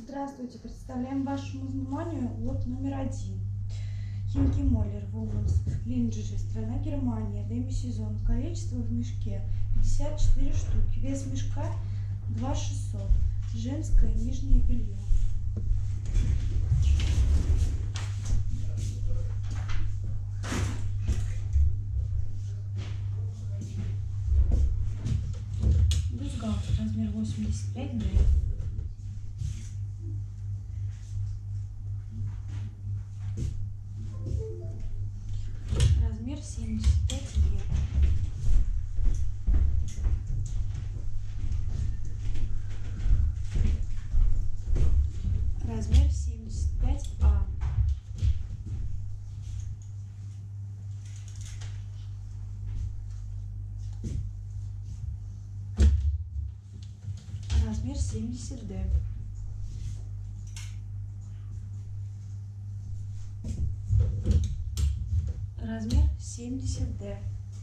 Здравствуйте, представляем вашему вниманию лот номер 1. Химки Моллер, Вуменс, Линджери, страна Германия, демисезон. Количество в мешке 54 штуки, вес мешка 2600. Женское нижнее белье. Бюстгальтер, размер 85 д. Размер 75 Е. Размер 75 А. Размер 70 Д. Размер 70 Д.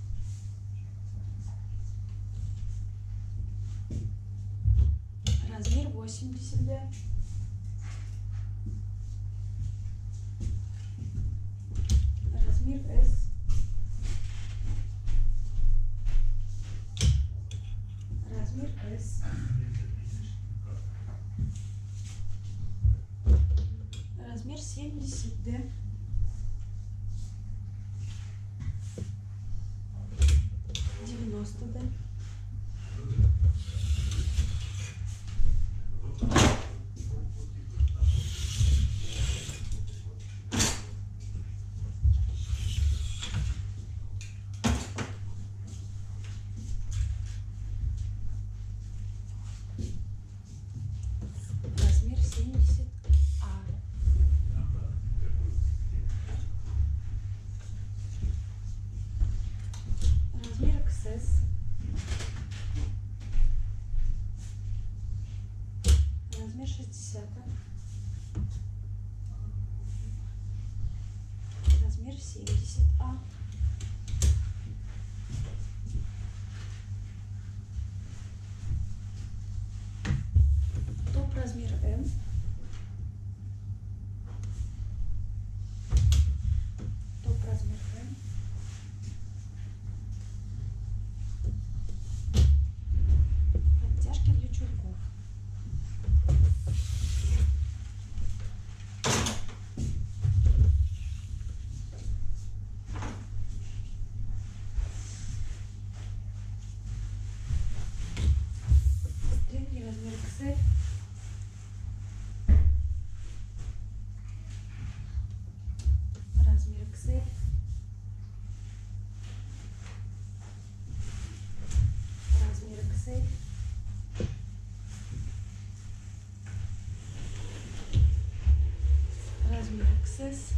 Размер 80 Д. Размер С. Размер С. Размер 70 Д. Да. Размер 70 А. Размер XS. Размер 60. Размер 70 А. Топ размер М. Топ размер М. Подтяжки для чулков. Средний размер XL. Размер XL. Размер XL. Размер XS.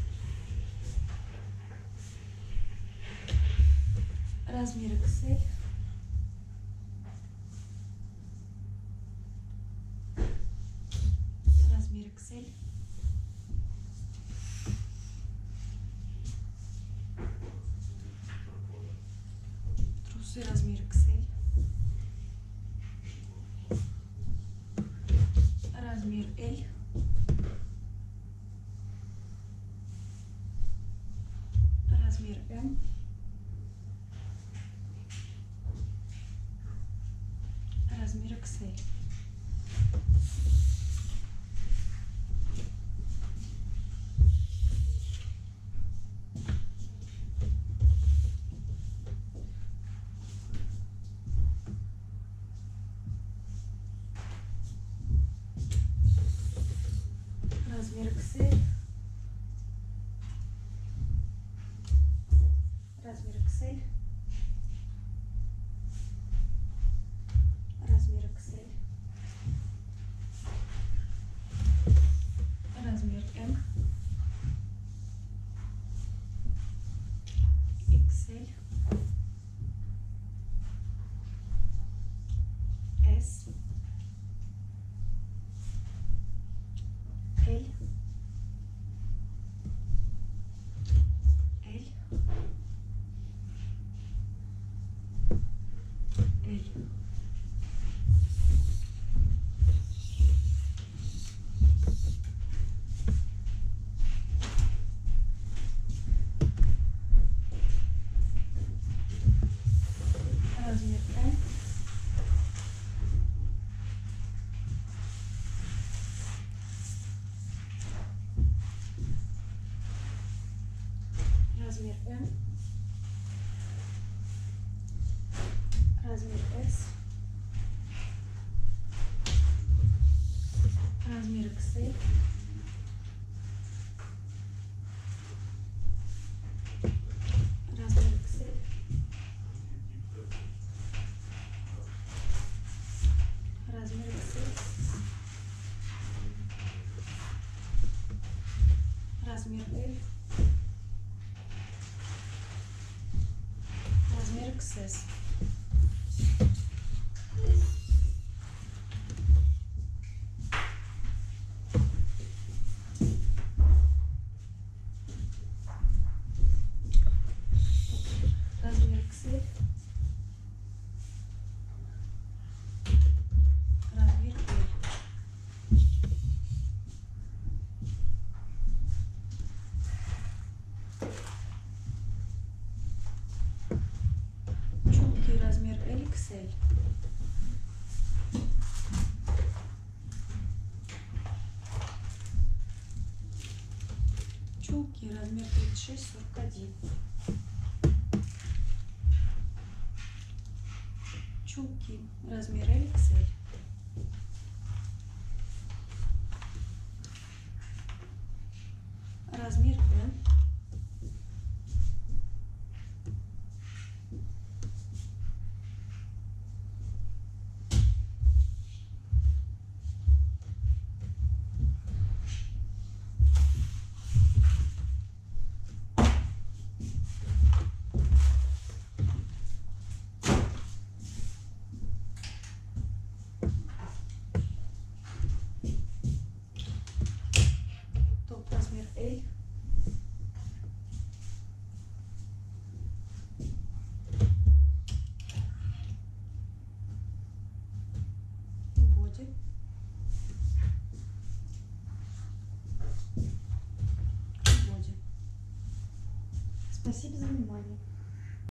Размер XL. Размер XL. Трусы размер XL. Размер L. Размер М. Размер XL. Размер XL. Размер XL. Размер XL. М, размер S, размер XL, размер XL, размер XL, размер L, размер XS. Размер XL, размер L. Чулки размер LXL. Чулки размер 36-41. Чулки размер LXL. Размер L. Топ размер L. Боди. Боди. Спасибо за внимание.